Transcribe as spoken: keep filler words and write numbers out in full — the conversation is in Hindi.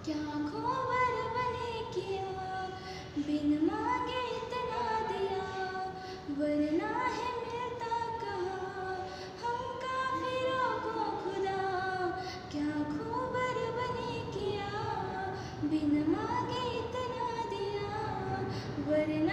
क्या खबर बने किया, बिन मांगे इतना दिया, वरना है मिलता कहाँ हम काफिरों को खुदा। क्या खबर बने किया, बिन मांगे इतना दिया, वरना